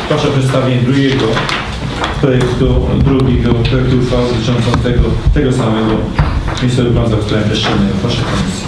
Proszę o przedstawienie drugiego projektu uchwały dotyczącego tego samego miejscowego planu zagospodarowania przestrzennego. Proszę Komisji.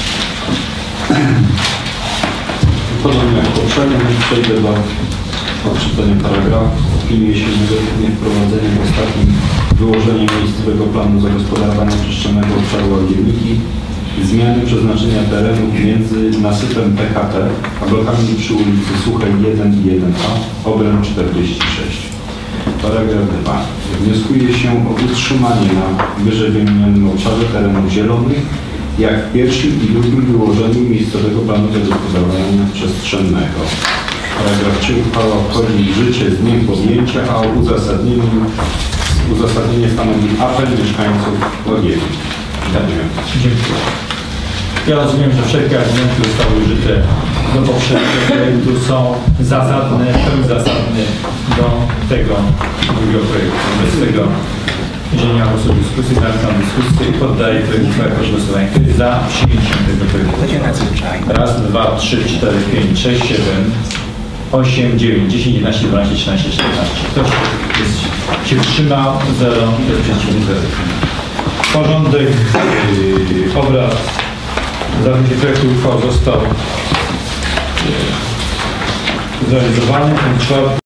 Podobnie jak poprzednio, przejdę do odczytania paragrafu. Opiniuje się negatywnie wprowadzenie w ostatnim wyłożeniu miejscowego planu zagospodarowania przestrzennego obszaru Łagiewnik zmiany przeznaczenia terenu między nasypem PKT a blokami przy ulicy Suchej 1 i 1A, obręb 46. Paragraf 2. Wnioskuje się o utrzymanie na wyżej wymienionym obszarze terenów zielonych, jak w pierwszym i drugim wyłożeniu miejscowego planu zagospodarowania przestrzennego. Paragraf 3. Uchwała wchodzi w życie z dniem podjęcia, a uzasadnienie stanowi apel mieszkańców Łagiewnik. Dziękuję. Ja rozumiem, że wszelkie argumenty zostały użyte do poprzedniego projektu, są zasadne, pełni zasadne do tego drugiego projektu. Bez tego, jeżeli nie ma głosu dyskusji, zamykam dyskusję i poddaję projekt uchwały proszę głosowania. Kto jest za przyjęciem tego projektu? Raz, dwa, trzy, cztery, pięć, sześć, 7, 8, 9, 10, 11, 12, 13, 14. Ktoś się wstrzymał? 0. Kto jest przeciwny? 0. Porządek obrad w zakresie projektu uchwał został zrealizowany.